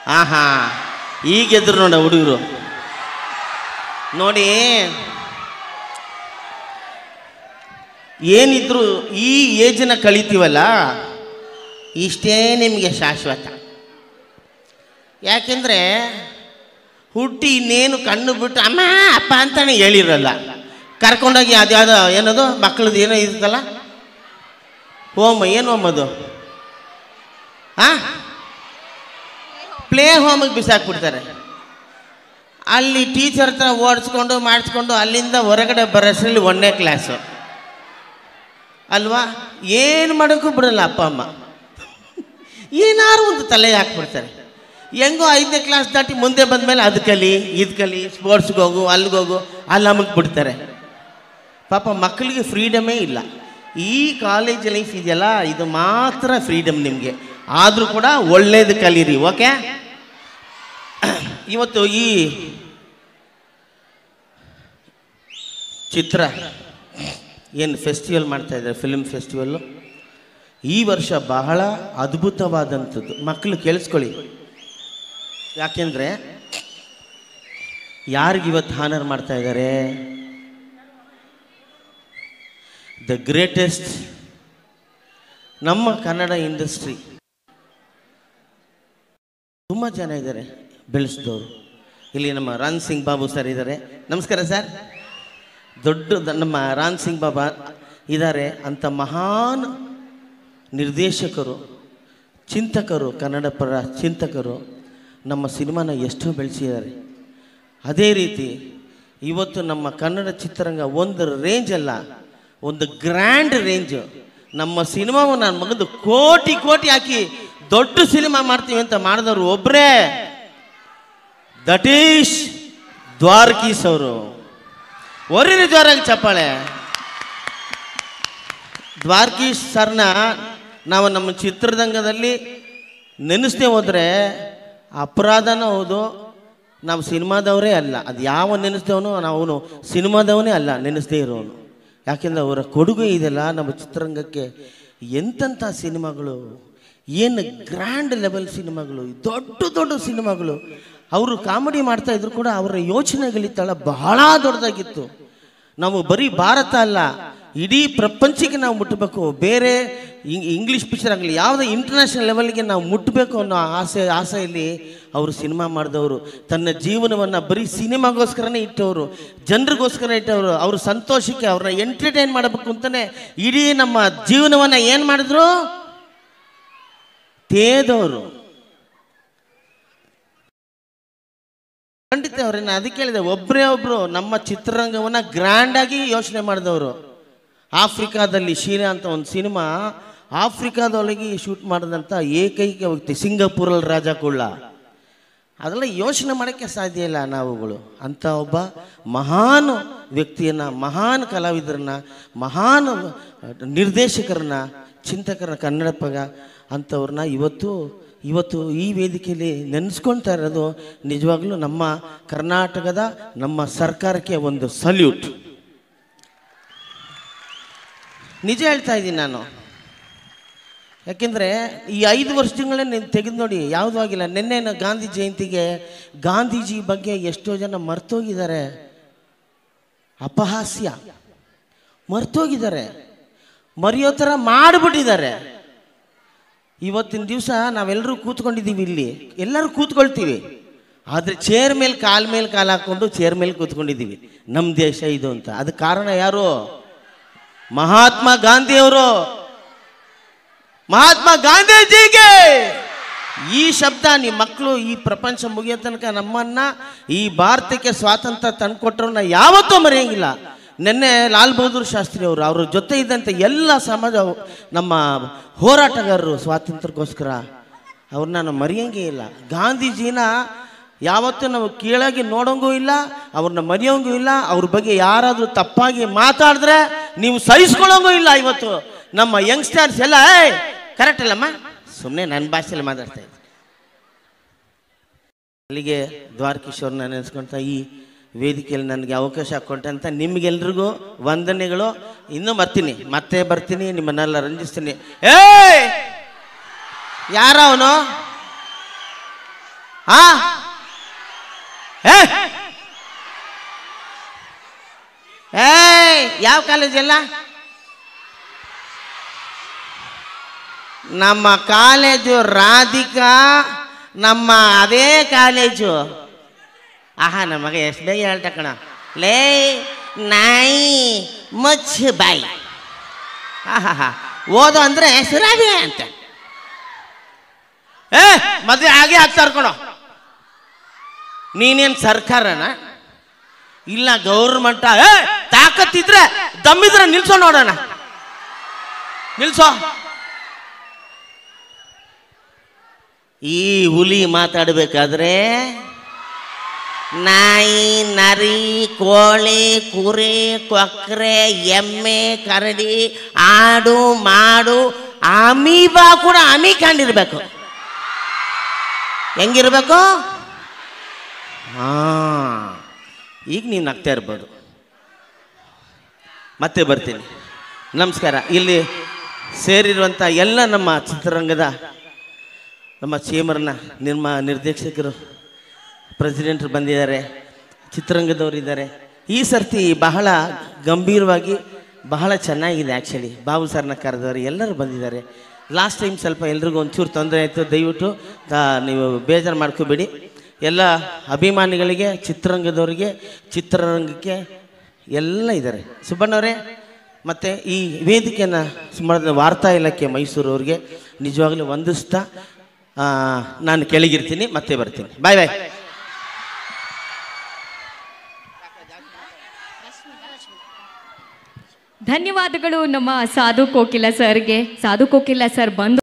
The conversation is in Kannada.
ಆಹಾ ಈಗ ಎದ್ರು ನೋಡ ಹುಡುಗರು ನೋಡಿ. ಏನಿದ್ರು ಈ ಏಜನ್ನ ಕಳಿತೀವಲ್ಲ ಇಷ್ಟೇ ನಿಮಗೆ ಶಾಶ್ವತ. ಯಾಕೆಂದರೆ ಹುಟ್ಟಿ ಇನ್ನೇನು ಕಣ್ಣು ಬಿಟ್ಟು ಅಮ್ಮ ಅಪ್ಪ ಅಂತಾನೆ ಹೇಳಿರಲ್ಲ. ಕರ್ಕೊಂಡೋಗಿ ಅದ್ಯಾವುದೋ ಏನದು ಮಕ್ಕಳದ್ದು ಏನೋ ಇರ್ತಲ್ಲ ಹೋಮ್, ಏನು ಹೋಮ್ ಅದು, ಪ್ಲೇ ಹೋಮಿಗೆ ಬಿಸಾಕ್ಬಿಡ್ತಾರೆ. ಅಲ್ಲಿ ಟೀಚರ್ ಹತ್ರ ಓಡಿಸ್ಕೊಂಡು ಮಾಡಿಸ್ಕೊಂಡು ಅಲ್ಲಿಂದ ಹೊರಗಡೆ ಬರೋಷ್ಟರಲ್ಲಿ 1ನೇ ಕ್ಲಾಸು ಅಲ್ವಾ. ಏನು ಮಾಡೋಕ್ಕೂ ಬಿಡಲ್ಲ ಅಪ್ಪ ಅಮ್ಮ, ಏನಾರು ಒಂದು ತಲೆ ಹಾಕ್ಬಿಡ್ತಾರೆ. ಹೆಂಗೋ 5ನೇ ಕ್ಲಾಸ್ ದಾಟಿ ಮುಂದೆ ಬಂದಮೇಲೆ ಅದು ಕಲಿ ಇದು ಕಲಿ, ಸ್ಪೋರ್ಟ್ಸ್ಗೆ ಹೋಗು ಅಲ್ಲಿಗೋಗು ಅಲ್ಲಿ ಅಮ್ಮಕ್ಕೆ ಬಿಡ್ತಾರೆ. ಪಾಪ ಮಕ್ಕಳಿಗೆ ಫ್ರೀಡಮೇ ಇಲ್ಲ. ಈ ಕಾಲೇಜ್ ಲೈಫ್ ಇದೆಯಲ್ಲ ಇದು ಮಾತ್ರ ಫ್ರೀಡಮ್ ನಿಮಗೆ. ಆದರೂ ಕೂಡ ಒಳ್ಳೇದು ಕಲೀರಿ, ಓಕೆ. ಇವತ್ತು ಈ ಚಿತ್ರ ಏನು ಫೆಸ್ಟಿವಲ್ ಮಾಡ್ತಾಯಿದ್ದಾರೆ, ಫಿಲ್ಮ್ ಫೆಸ್ಟಿವಲ್ಲು, ಈ ವರ್ಷ ಬಹಳ ಅದ್ಭುತವಾದಂಥದ್ದು. ಮಕ್ಕಳು ಕೇಳಿಸ್ಕೊಳ್ಳಿ. ಯಾಕೆಂದರೆ ಯಾರಿಗಿವತ್ತು ಹಾನರ್ ಮಾಡ್ತಾಯಿದ್ದಾರೆ? ದ ಗ್ರೇಟೆಸ್ಟ್ ನಮ್ಮ ಕನ್ನಡ ಇಂಡಸ್ಟ್ರಿ ತುಂಬ ಜನ ಇದ್ದಾರೆ ಬೆಳೆಸಿದವರು. ಇಲ್ಲಿ ನಮ್ಮ ರಾನ್ ಸಿಂಗ್ ಬಾಬು ಸರ್ ಇದ್ದಾರೆ, ನಮಸ್ಕಾರ ಸರ್. ದೊಡ್ಡ ನಮ್ಮ ರಾನ್ ಸಿಂಗ್ ಬಾಬಾ ಇದ್ದಾರೆ. ಅಂಥ ಮಹಾನ್ ನಿರ್ದೇಶಕರು, ಚಿಂತಕರು, ಕನ್ನಡ ಪರ ಚಿಂತಕರು ನಮ್ಮ ಸಿನಿಮಾನ ಎಷ್ಟೋ ಬೆಳೆಸಿದ್ದಾರೆ. ಅದೇ ರೀತಿ ಇವತ್ತು ನಮ್ಮ ಕನ್ನಡ ಚಿತ್ರರಂಗ ಒಂದು ರೇಂಜ್ ಅಲ್ಲ, ಒಂದು ಗ್ರ್ಯಾಂಡ್ ರೇಂಜು. ನಮ್ಮ ಸಿನಿಮಾವನ್ನು ನಾನು ಮಗದು ಕೋಟಿ ಕೋಟಿ ಹಾಕಿ ದೊಡ್ಡ ಸಿನಿಮಾ ಮಾಡ್ತೀವಿ ಅಂತ ಮಾಡಿದವರು ಒಬ್ಬರೇ, ದಟ್ ಈಸ್ ದ್ವಾರಕೀಸ್ ಅವರು. ಒರ್ರಿ ಜೋರಾಗಿ ಚಪ್ಪಾಳೆ. ದ್ವಾರಕೀಸ್ ಸರ್ನ ನಾವು ನಮ್ಮ ಚಿತ್ರರಂಗದಲ್ಲಿ ನೆನೆಸ್ದೇ ಹೋದರೆ ಅಪರಾಧನೂ ಹೌದು, ನಾವು ಸಿನಿಮಾದವರೇ ಅಲ್ಲ. ಅದು ಯಾವ ನೆನೆಸ್ದೇವನು ನಾವು ಸಿನಿಮಾದವನೇ ಅಲ್ಲ, ನೆನೆಸ್ದೇ ಇರೋನು. ಯಾಕೆಂದರೆ ಅವರ ಕೊಡುಗೆ ಇದೆಲ್ಲ ನಮ್ಮ ಚಿತ್ರರಂಗಕ್ಕೆ. ಎಂತೆಂಥ ಸಿನಿಮಾಗಳು, ಏನು ಗ್ರ್ಯಾಂಡ್ ಲೆವೆಲ್ ಸಿನಿಮಾಗಳು, ದೊಡ್ಡ ದೊಡ್ಡ ಸಿನಿಮಾಗಳು. ಅವರು ಕಾಮಿಡಿ ಮಾಡ್ತಾಯಿದ್ರು ಕೂಡ ಅವರ ಯೋಚನೆಗಳಿತ್ತಲ್ಲ ಬಹಳ ದೊಡ್ಡದಾಗಿತ್ತು. ನಾವು ಬರೀ ಭಾರತ ಅಲ್ಲ, ಇಡೀ ಪ್ರಪಂಚಕ್ಕೆ ನಾವು ಮುಟ್ಟಬೇಕು. ಬೇರೆ ಇಂಗ್ಲೀಷ್ ಪಿಕ್ಚರ್ ಆಗಲಿ ಯಾವುದೇ ಇಂಟರ್ನ್ಯಾಷನಲ್ ಲೆವೆಲ್ಗೆ ನಾವು ಮುಟ್ಟಬೇಕು ಅನ್ನೋ ಆಸೆಯಲ್ಲಿ ಅವರು ಸಿನಿಮಾ ಮಾಡಿದವರು. ತನ್ನ ಜೀವನವನ್ನು ಬರೀ ಸಿನಿಮಾಗೋಸ್ಕರನೇ ಇಟ್ಟವರು, ಜನರಿಗೋಸ್ಕರ ಇಟ್ಟವರು. ಅವರು ಸಂತೋಷಕ್ಕೆ ಅವ್ರನ್ನ ಎಂಟರ್ಟೈನ್ ಮಾಡಬೇಕು ಅಂತಲೇ ಇಡೀ ನಮ್ಮ ಜೀವನವನ್ನು ಏನು ಮಾಡಿದ್ರು, ತೇದವರು. ಖಂಡಿತ ಅವ್ರನ್ನ ಅದಕ್ಕೆ ಹೇಳಿದೆ, ಒಬ್ಬರೇ ಒಬ್ಬರು ನಮ್ಮ ಚಿತ್ರರಂಗವನ್ನು ಗ್ರ್ಯಾಂಡಾಗಿ ಯೋಚನೆ ಮಾಡಿದವರು. ಆಫ್ರಿಕಾದಲ್ಲಿ ಶೀಲಾ ಅಂತ ಒಂದು ಸಿನಿಮಾ ಆಫ್ರಿಕಾದೊಳಗೆ ಶೂಟ್ ಮಾಡಿದಂಥ ಏಕೈಕ ವ್ಯಕ್ತಿ, ಸಿಂಗಾಪುರಲ್ಲಿ ರಾಜ ಕುಳ್ಳ. ಅದೆಲ್ಲ ಯೋಚನೆ ಮಾಡೋಕ್ಕೆ ಸಾಧ್ಯ ಇಲ್ಲ ನಾವುಗಳು. ಅಂಥ ಒಬ್ಬ ಮಹಾನ್ ವ್ಯಕ್ತಿಯನ್ನು, ಮಹಾನ್ ಕಲಾವಿದರನ್ನ, ಮಹಾನ್ ನಿರ್ದೇಶಕರನ್ನ, ಚಿಂತಕರನ್ನ, ಕನ್ನಡಪ್ಪಗ ಅಂಥವ್ರನ್ನ ಇವತ್ತು ಈ ವೇದಿಕೆಯಲ್ಲಿ ನೆನೆಸ್ಕೊಳ್ತಾ ಇರೋದು ನಿಜವಾಗ್ಲೂ ನಮ್ಮ ಕರ್ನಾಟಕದ ನಮ್ಮ ಸರ್ಕಾರಕ್ಕೆ ಒಂದು ಸಲ್ಯೂಟ್. ನಿಜ ಹೇಳ್ತಾ ಇದ್ದೀನಿ ನಾನು. ಯಾಕೆಂದರೆ ಈ 5 ವರ್ಷಗಳೇ ನೀನು ತೆಗೆದು ನೋಡಿ ಯಾವುದೂ ಆಗಿಲ್ಲ. ನಿನ್ನೆ ಗಾಂಧಿ ಜಯಂತಿಗೆ ಗಾಂಧೀಜಿ ಬಗ್ಗೆ ಎಷ್ಟೋ ಜನ ಮರ್ತೋಗಿದ್ದಾರೆ. ಅಪಹಾಸ್ಯ ಮರ್ತೋಗಿದ್ದಾರೆ, ಮರೆಯೋ ಥರ ಮಾಡಿಬಿಟ್ಟಿದ್ದಾರೆ. ಇವತ್ತಿನ ದಿವಸ ನಾವೆಲ್ಲರೂ ಕೂತ್ಕೊಂಡಿದ್ದೀವಿ, ಇಲ್ಲಿ ಎಲ್ಲರೂ ಕೂತ್ಕೊಳ್ತೀವಿ. ಆದರೆ ಚೇರ್ ಮೇಲೆ ಕಾಲು ಹಾಕ್ಕೊಂಡು ಚೇರ್ ಮೇಲೆ ಕೂತ್ಕೊಂಡಿದ್ದೀವಿ. ನಮ್ಮ ದೇಶ ಇದು ಅಂತ. ಅದಕ್ಕೆ ಕಾರಣ ಯಾರು? ಮಹಾತ್ಮ ಗಾಂಧಿಯವರು. ಮಹಾತ್ಮ ಗಾಂಧೀಜಿಗೆ ಈ ಶಬ್ದ ನಿಮ್ಮ ಮಕ್ಕಳು ಈ ಪ್ರಪಂಚ ಮುಗಿಯೋ ತನಕ ನಮ್ಮನ್ನ ಈ ಭಾರತಕ್ಕೆ ಸ್ವಾತಂತ್ರ್ಯ ತಂದುಕೊಟ್ರನ್ನ ಯಾವತ್ತೂ ಮರೆಯಂಗಿಲ್ಲ. ನಿನ್ನೆ ಲಾಲ್ ಬಹದ್ದೂರ್ ಶಾಸ್ತ್ರಿ ಅವರು, ಅವ್ರ ಜೊತೆ ಇದ್ದಂಥ ಎಲ್ಲ ಸಮಾಜ, ನಮ್ಮ ಹೋರಾಟಗಾರರು ಸ್ವಾತಂತ್ರ್ಯಕ್ಕೋಸ್ಕರ, ಅವ್ರನ್ನ ನಾವು ಮರೆಯೋಂಗೇ ಇಲ್ಲ. ಗಾಂಧೀಜಿನ ಯಾವತ್ತೂ ನಾವು ಕೀಳಾಗಿ ನೋಡೋಂಗೂ ಇಲ್ಲ, ಅವ್ರನ್ನ ಮರೆಯೋಂಗೂ ಇಲ್ಲ. ಅವ್ರ ಬಗ್ಗೆ ಯಾರಾದರೂ ತಪ್ಪಾಗಿ ಮಾತಾಡಿದ್ರೆ ನೀವು ಸಹಿಸ್ಕೊಳ್ಳೋಂಗೂ ಇಲ್ಲ. ಇವತ್ತು ನಮ್ಮ ಯಂಗ್ಸ್ಟರ್ಸ್ ಎಲ್ಲ ಕರೆಕ್ಟ್ ಅಲ್ಲಮ್ಮ, ಸುಮ್ಮನೆ ನನ್ನ ಭಾಷೆಯಲ್ಲಿ ಮಾತಾಡ್ತಾ ಇದ್ದೆ. ಅಲ್ಲಿಗೆ ದ್ವಾರಕೀಶ್ವರನ ನೆನೆಸ್ಕೊಳ್ತಾ ಈ ವೇದಿಕೆಯಲ್ಲಿ ನನಗೆ ಅವಕಾಶ ಕೊಟ್ಟೆ ಅಂತ ನಿಮಗೆಲ್ರಿಗೂ ವಂದನೆಗಳು. ಇನ್ನೂ ಮತ್ತೆ ಬರ್ತೀನಿ, ನಿಮ್ಮನ್ನೆಲ್ಲ ರಂಜಿಸ್ತೀನಿ. ಯಾರ ಅವನು? ಹಾ ಯಾವ ಕಾಲೇಜ್ ಎಲ್ಲ? ನಮ್ಮ ಕಾಲೇಜು ರಾಧಿಕಾ, ನಮ್ಮ ಅದೇ ಕಾಲೇಜು. ಆಹಾ ನಮ್ಮ ಮಗ ಎಷ್ಟು ಬೇಗ ಹೇಳ್ತ ಕಣ. ಲೇ ನಾಯಿ ಮಚ್ಚ ಬಾಯಿ. ಆಹಾ ಓದು ಅಂದ್ರೆ ಸುರಾಬಿ ಅಂತ. ಮದುವೆ ಹಾಗೆ ಆಗ್ತಾರ ಕಣೋ. ನೀನೇನು ಸರ್ಕಾರನ ಇಲ್ಲ ಗೌರ್ಮೆಂಟ? ತಾಕತ್ತಿದ್ರೆ ದಮ್ಮಿದ್ರೆ ನಿಲ್ಸೋ ನೋಡೋಣ. ನಿಲ್ಸೋ. ಈ ಹುಲಿ ಮಾತಾಡಬೇಕಾದ್ರೆ ನಾಯಿ, ನರಿ, ಕೋಳಿ, ಕುರಿ, ಕೊಕ್ಕರೆ, ಎಮ್ಮೆ, ಕರಡಿ, ಆಡು, ಮಾಡು, ಅಮೀಬಾ ಕೂಡ ಅಮಿಕೊಂಡಿರ್ಬೇಕು. ಹೆಂಗಿರ್ಬೇಕು? ಹಾ ಈಗ ನೀನು ನಗ್ತಾ ಇರ್ಬೋದು. ಮತ್ತೆ ಬರ್ತೀನಿ. ನಮಸ್ಕಾರ. ಇಲ್ಲಿ ಸೇರಿರುವಂಥ ಎಲ್ಲ ನಮ್ಮ ಚಿತ್ರರಂಗದ ನಮ್ಮ ಚೇಂಬರ್ನ ನಿರ್ದೇಶಕರು, ಪ್ರೆಸಿಡೆಂಟ್ರು ಬಂದಿದ್ದಾರೆ, ಚಿತ್ರರಂಗದವರು ಇದ್ದಾರೆ. ಈ ಸರ್ತಿ ಬಹಳ ಗಂಭೀರವಾಗಿ ಬಹಳ ಚೆನ್ನಾಗಿದೆ. ಆ್ಯಕ್ಚುಲಿ ಬಾಬು ಸರ್ನ ಕರೆದವರು ಎಲ್ಲರೂ ಬಂದಿದ್ದಾರೆ. ಲಾಸ್ಟ್ ಟೈಮ್ ಸ್ವಲ್ಪ ಎಲ್ರಿಗೂ ಒಂಚೂರು ತೊಂದರೆ ಆಯಿತು. ದಯವಿಟ್ಟು ನೀವು ಬೇಜಾರು ಮಾಡ್ಕೋಬೇಡಿ. ಎಲ್ಲ ಅಭಿಮಾನಿಗಳಿಗೆ, ಚಿತ್ರರಂಗದವರಿಗೆ, ಚಿತ್ರರಂಗಕ್ಕೆ ಎಲ್ಲ ಇದ್ದಾರೆ. ಸುಬ್ಬಣ್ಣವರೇ ಮತ್ತು ಈ ವೇದಿಕೆಯನ್ನು ಮಾಡಿದ ವಾರ್ತಾ ಇಲಾಖೆ ಮೈಸೂರವ್ರಿಗೆ ನಿಜವಾಗ್ಲೂ ವಂದಿಸ್ತಾ ನಾನು ಕೆಳಗಿರ್ತೀನಿ. ಮತ್ತೆ ಬರ್ತೀನಿ. ಬಾಯ್ ಬಾಯ್. ಧನ್ಯವಾದಗಳು ನಮ್ಮ ಸಾಧು ಕೋಕಿಲ ಸರ್ಗೆ. ಸಾಧು ಕೋಕಿಲ ಸರ್ ಬಂದು